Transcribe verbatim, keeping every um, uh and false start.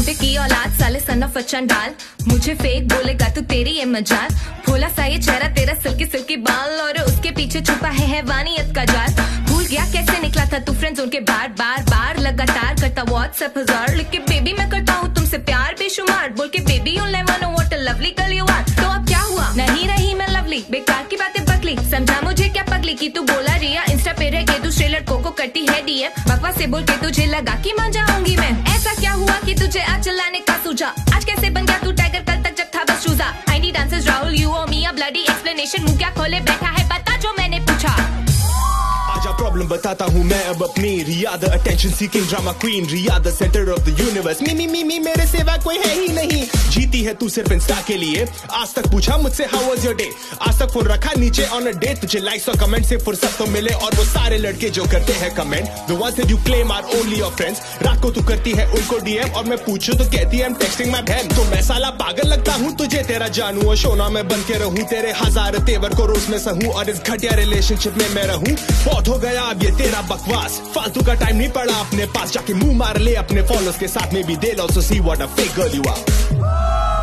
पे की औलाद साले सन ऑफ डाल, मुझे फेक बोलेगा तो तेरी ये मजाल। भोला सा ये चेहरा तेरा सिल्की सिल्की बाल, और उसके पीछे छुपा है हैवानियत का जाल। भूल गया कैसे निकला था तू फ्रेंड्स उनके बार बार बार लगातार करता व्हाट्सएप हजार लिख के बेबी मैं करता हूँ तुमसे प्यार बेशुमार, बोल के baby you never know what a lovely girl you are. तो अब क्या हुआ, नहीं रही मैं लवली, बेकार की बातें बकली, समझा मुझे क्या पगली की तू बोला रिया, इंस्टा पे रह के दूसरे लड़कों को करती है डीएम। बकवास से बोल के तुझे लगा कि मान जाऊंगी मैं, ऐसा क्या हुआ कि तुझे आज चलाने का सूझा, आज कैसे बन गया तू टाइगर, कल तक जब था बस चूजा। I need answers Rahul, you और मी अ ब्लडी एक्सप्लेनेशन, मुंह क्या खोले बैठा है बता जो मैंने पूछा। आजा प्रॉब्लम बताता हूँ मैं अब अपनी, Riya the attention seeking drama queen, Riya the centre of the universe, me me me me मेरे सिवा कोई है ही नहीं। जीती है तू सिर्फ इंस्टा के लिए, आज तक पूछा मुझसे हाउ वाज योर डे, आज तक फोन रखा नीचे ऑन अ डे, तुझे लाइक्स और कमेंट से फुर्सत तो मिले, और वो सारे लड़के जो करते हैं comment, the ones that you claim are only your friends, रात को तू करती है उनको डीएम, और मैं पूछूं तो कहती है आई एम टेक्सटिंग माय बहन। तो मैं साला पागल लगता हूँ तुझे, तेरा जानू और शोना में बन के रहूं, तेरे हजार तेवर को रोज में सहूं, और इस घटिया रिलेशनशिप में मैं रहूं। बहुत हो गया अब ये तेरा बकवास, फालतू का टाइम नहीं पड़ा अपने पास, जाके मुंह मार ले अपने फॉलोअर्स के साथ में भी, they also see what a fake girl you are.